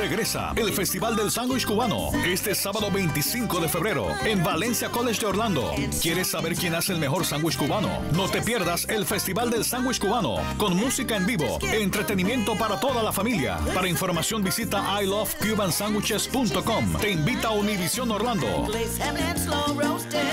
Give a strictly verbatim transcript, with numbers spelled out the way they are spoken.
Regresa el Festival del Sándwich Cubano este sábado veinticinco de febrero en Valencia College de Orlando. ¿Quieres saber quién hace el mejor sándwich cubano? No te pierdas el Festival del Sándwich Cubano con música en vivo, entretenimiento para toda la familia. Para información visita i love cuban sandwiches punto com. Te invita a Univision Orlando.